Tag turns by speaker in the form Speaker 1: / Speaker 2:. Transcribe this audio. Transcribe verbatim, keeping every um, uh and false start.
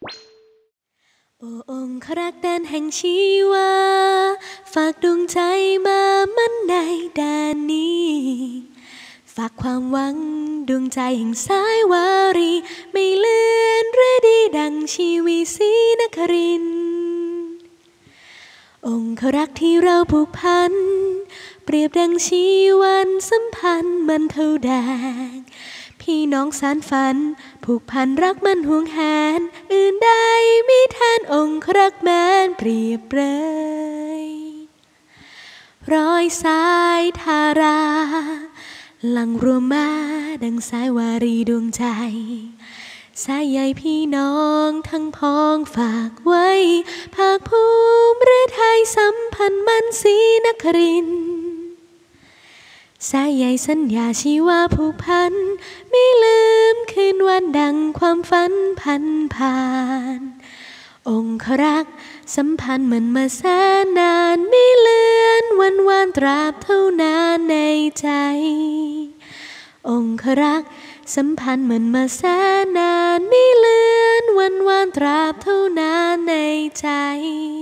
Speaker 1: โอ้องครักษ์แดนแห่งชีวาฝากดวงใจมามั่นในแดนนี้ฝากความหวังดวงใจแห่งสายวารีไม่เลือนหรือดีดังชีวีศรีนครินทร์องครักษ์ที่เราผูกพันเปรียบดังชีวันสัมพันธ์มันเท่าแดงพี่น้องสานฝันผูกพันรักมันห่วงแหนอื่นใดมิแทนองครักษ์แม้นเปรียบเปรยร้อยสายทาราหลังรวมมาดังสายวารีดวงใจสายใยพี่น้องทั้งพ้องฝากไว้ภาคภูมิหรือไทยสัมพันธ์มันศรีนครินทร์สายใยสัญญาชีวาผูกพันไม่ลืมคืนวันดังความฝันพันผ่านองครักษ์สัมพันธ์มันมาแสนนานไม่เลือนวันวานตราบเท่านานในใจองครักษ์สัมพันธ์มันมาแสนนานไม่เลือนวันวานตราบเท่านานในใจ